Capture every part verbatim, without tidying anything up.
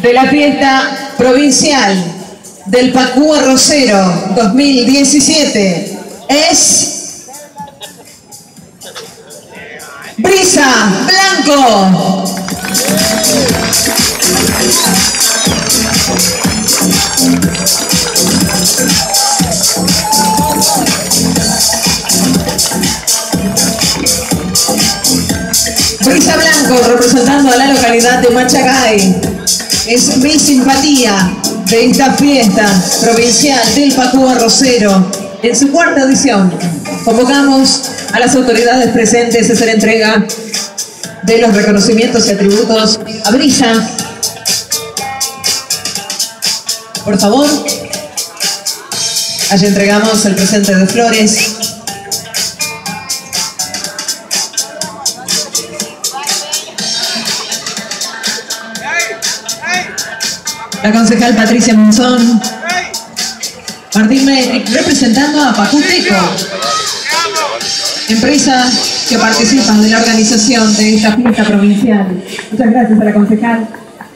de la fiesta provincial del Pacú Arrocero dos mil diecisiete es Brisa Blanco. Brisa Blanco, representando a la localidad de Machacay, es mi simpatía de esta fiesta provincial del Pacú Arrocero en su cuarta edición. Convocamos a las autoridades presentes a hacer entrega de los reconocimientos y atributos a Brisa. Por favor, allí entregamos el presente de flores. La concejal Patricia Monzón, Martín Metric, representando a Pacuteco, empresa que participa de la organización de esta fiesta provincial. Muchas gracias a la concejal.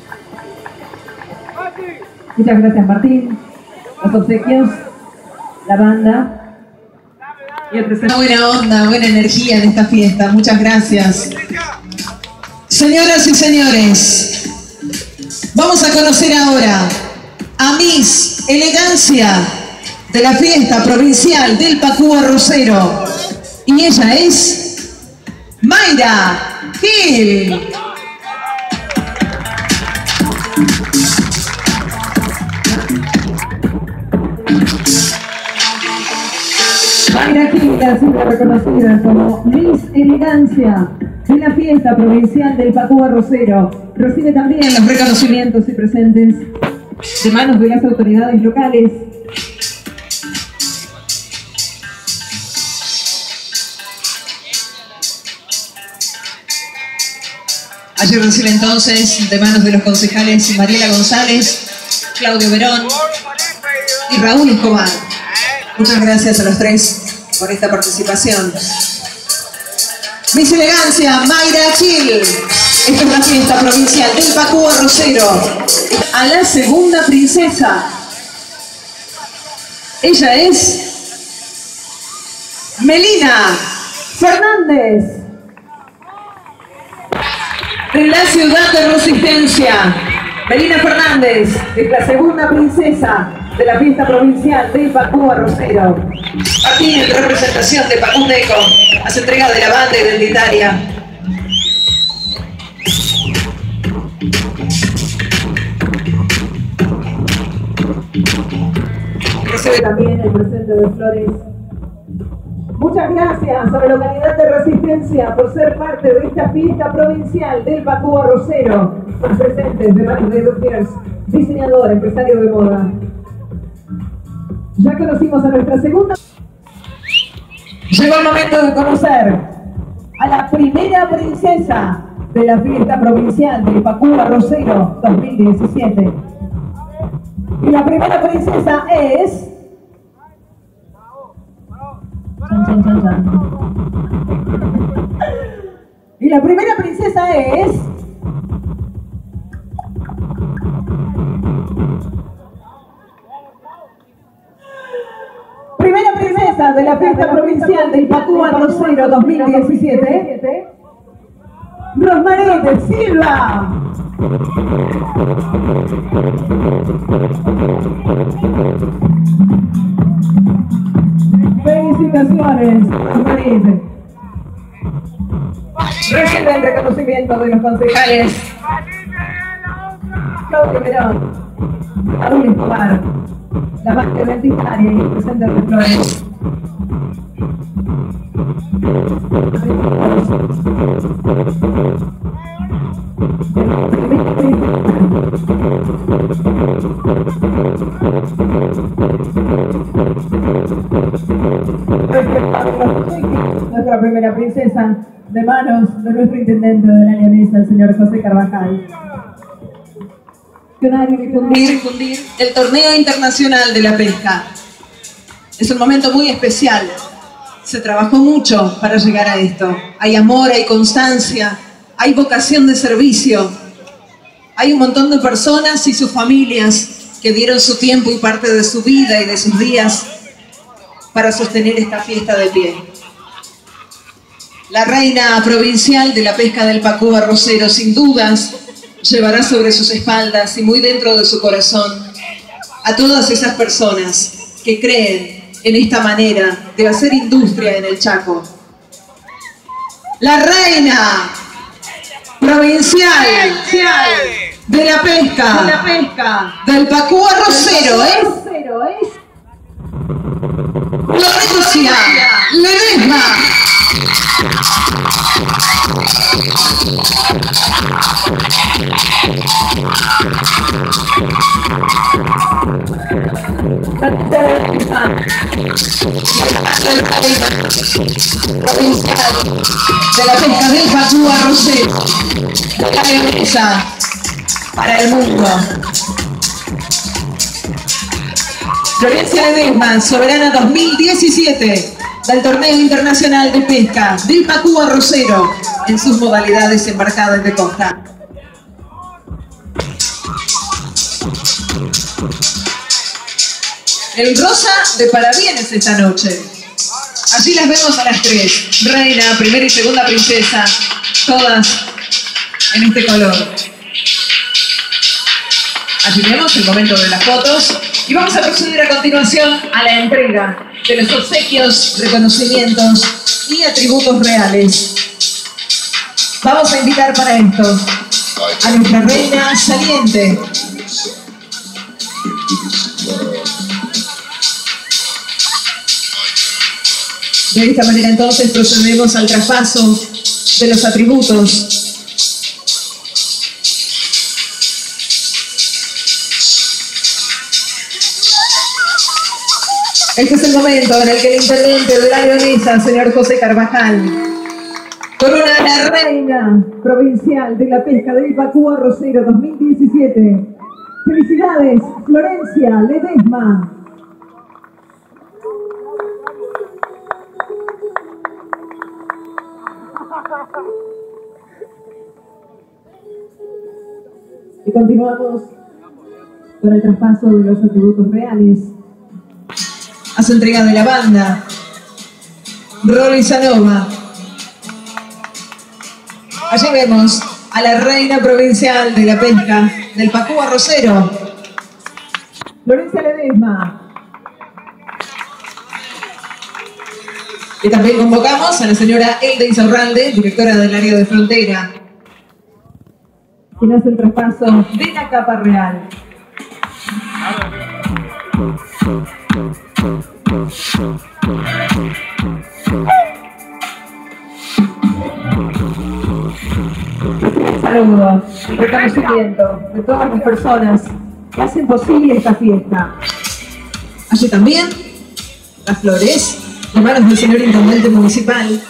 Muchas gracias, Martín. Los obsequios, la banda y el presente. Buena onda, buena energía en esta fiesta. Muchas gracias. Señoras y señores, vamos a conocer ahora a Miss Elegancia de la fiesta provincial del Pacú Arrocero. Y ella es Mayra Gil. Mayra Gil ha sido reconocida como Miss Elegancia de la fiesta provincial del Pacú Arrocero. Recibe también los reconocimientos y presentes de manos de las autoridades locales. Allí recibe entonces de manos de los concejales Mariela González, Claudio Verón y Raúl Escobar. Muchas gracias a los tres por esta participación. Miss Elegancia, Mayra Gil. Esta es la fiesta provincial del Pacú Arrocero. A la segunda princesa. Ella es Melina Fernández, de la ciudad de Resistencia. Melina Fernández es la segunda princesa de la fiesta provincial del Pacú Arrocero. Aquí en representación de Pacuteco hace entrega de la banda identitaria. Recibe también el presente de flores. Muchas gracias a la localidad de Resistencia por ser parte de esta fiesta provincial del Pacú Arrocero. Los presentes de manos de Dutiers, diseñador, empresario de moda. Ya conocimos a nuestra segunda. Llegó el momento de conocer a la primera princesa de la fiesta provincial del Pacú Arrocero dos mil diecisiete. Y la primera princesa es... Chan, chan, chan, chan. Y la primera princesa es... Primera princesa de la fiesta provincial del Pacú Arrocero dos mil diecisiete, Rosmarie de Silva. Felicitaciones, Rosmarie. Recibe el reconocimiento de los concejales Claudio Verón, Raúl Escobar, la parte identitaria y el presente de flores. Nuestra primera princesa, de manos de nuestro intendente de la Leonesa, el señor José Carvajal. Difundir el torneo internacional de la pesca. Es un momento muy especial. Se trabajó mucho para llegar a esto. Hay amor, hay constancia, hay vocación de servicio. Hay un montón de personas y sus familias que dieron su tiempo y parte de su vida y de sus días para sostener esta fiesta de pie. La reina provincial de la pesca del Pacú Arrocero, sin dudas, llevará sobre sus espaldas y muy dentro de su corazón a todas esas personas que creen en esta manera de hacer industria en el Chaco. La reina provincial de la pesca, de la pesca del Pacú Arrocero es Florencia Ledesma. De la pesca del Pacú Arrocero, la leonesa para el mundo. Florencia Ledesma, soberana dos mil diecisiete del Torneo Internacional de Pesca del Pacú Arrocero en sus modalidades embarcadas de costa. El rosa de parabienes esta noche. Allí las vemos a las tres. Reina, primera y segunda princesa, todas en este color. Allí vemos el momento de las fotos y vamos a proceder a continuación a la entrega de los obsequios, reconocimientos y atributos reales. Vamos a invitar para esto a nuestra reina saliente. De esta manera entonces procedemos al traspaso de los atributos. Este es el momento en el que el intendente de la leonesa, señor José Carvajal, corona a la reina provincial de la pesca del Pacú Arrocero dos mil diecisiete. Felicidades, Florencia Ledesma. Y continuamos con el traspaso de los atributos reales a su entrega de la banda Rolly Sanova. Allí vemos a la reina provincial de la pesca del Pacú Arrocero, Florencia Ledesma. Y también convocamos a la señora Elda Insaurralde, directora del área de frontera, quien hace el traspaso de la capa real. Saludos y reconocimiento de todas las personas que hacen posible esta fiesta. Allí también las flores de manos del señor intendente municipal.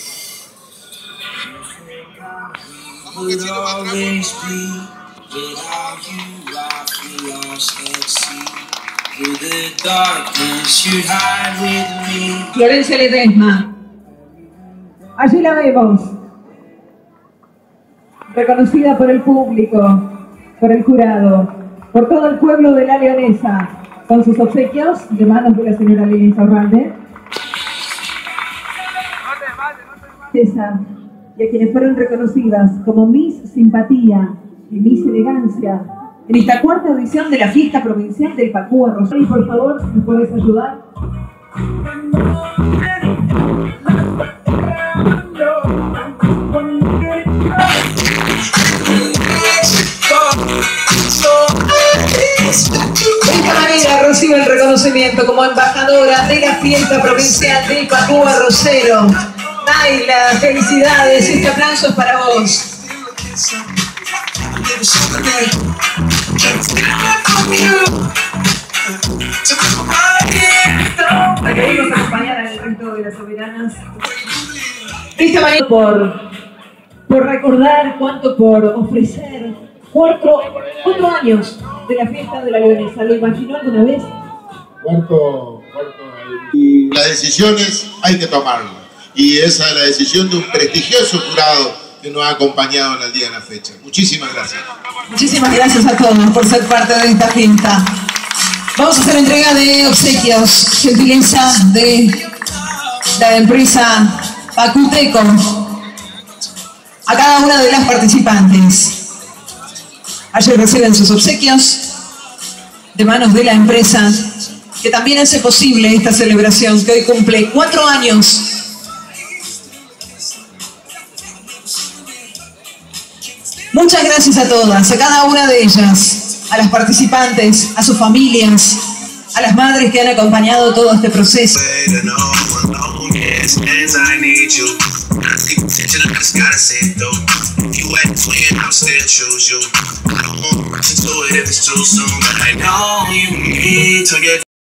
Florencia Ledesma. Allí la vemos, reconocida por el público, por el jurado, por todo el pueblo de la leonesa, con sus obsequios de manos de la señora Elda Insaurralde. César, y a quienes fueron reconocidas como Miss Simpatía y Miss Elegancia en esta cuarta edición de la fiesta provincial del Pacú Arrocero. Y por favor, si me puedes ayudar. De esta manera recibe el reconocimiento como embajadora de la fiesta provincial del Pacú Arrocero. Naila, felicidades, este aplauso es para vos. Para que nos acompañaran el resto de las soberanas. De esta manera por, por recordar, cuánto por ofrecer cuatro, cuatro años de la fiesta de la leonesa. ¿Lo imaginó alguna vez? Cuarto, cuarto, y las decisiones hay que tomarlas. Y esa es la decisión de un prestigioso jurado que nos ha acompañado en el día de la fecha. Muchísimas gracias. Muchísimas gracias a todos por ser parte de esta fiesta. Vamos a hacer entrega de obsequios, gentileza de la empresa Pacuteco a cada una de las participantes. Allí reciben sus obsequios de manos de la empresa que también hace posible esta celebración que hoy cumple cuatro años. Muchas gracias a todas, a cada una de ellas, a las participantes, a sus familias, a las madres que han acompañado todo este proceso.